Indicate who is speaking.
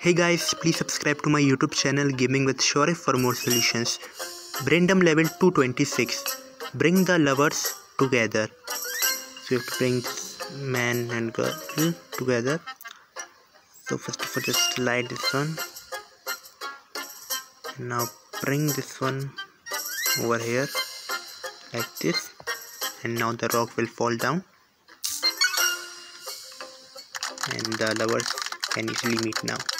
Speaker 1: Hey guys, please subscribe to my YouTube channel Gaming with Shoref for more solutions. Braindom Level 226. Bring the lovers together. So you have to bring this man and girl together. So first of all, just slide this one. And now bring this one over here like this. And now the rock will fall down. And the lovers can easily meet now.